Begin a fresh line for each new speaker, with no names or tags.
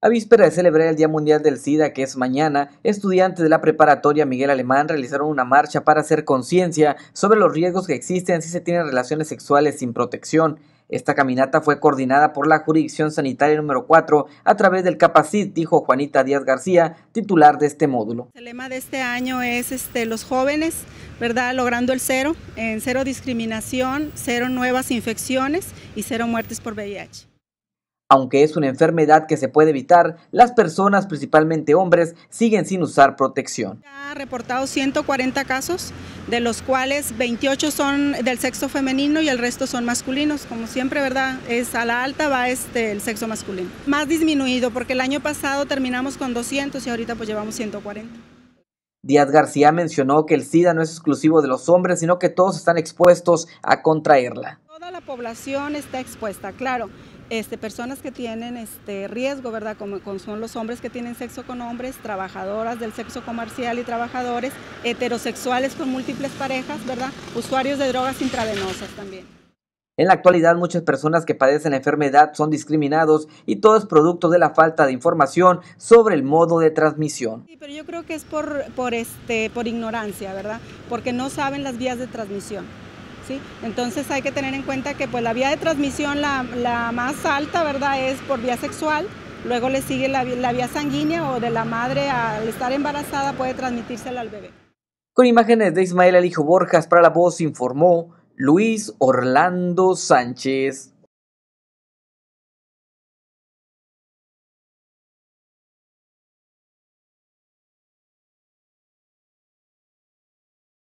A víspera de celebrar el Día Mundial del SIDA, que es mañana, estudiantes de la preparatoria Miguel Alemán realizaron una marcha para hacer conciencia sobre los riesgos que existen si se tienen relaciones sexuales sin protección. Esta caminata fue coordinada por la Jurisdicción Sanitaria número 4 a través del Capacit, dijo Juanita Díaz García, titular de este módulo.
El lema de este año es los jóvenes, ¿verdad? Logrando el cero, en cero discriminación, cero nuevas infecciones y cero muertes por VIH.
Aunque es una enfermedad que se puede evitar, las personas, principalmente hombres, siguen sin usar protección.
Ha reportado 140 casos, de los cuales 28 son del sexo femenino y el resto son masculinos. Como siempre, ¿verdad? Es a la alta va el sexo masculino. Más disminuido, porque el año pasado terminamos con 200 y ahorita pues llevamos 140.
Díaz García mencionó que el SIDA no es exclusivo de los hombres, sino que todos están expuestos a contraerla.
Toda la población está expuesta, claro. Personas que tienen riesgo, ¿verdad? Como son los hombres que tienen sexo con hombres, trabajadoras del sexo comercial y trabajadores, heterosexuales con múltiples parejas, ¿verdad? Usuarios de drogas intravenosas también.
En la actualidad, muchas personas que padecen la enfermedad son discriminados y todo es producto de la falta de información sobre el modo de transmisión.
Sí, pero yo creo que es por ignorancia, ¿verdad? Porque no saben las vías de transmisión. ¿Sí? Entonces hay que tener en cuenta que pues, la vía de transmisión, la más alta, ¿verdad? Es por vía sexual, luego le sigue la vía sanguínea o de la madre al estar embarazada puede transmitírsela al bebé.
Con imágenes de Ismael Alijo Borjas, para La Voz informó Luis Orlando Sánchez.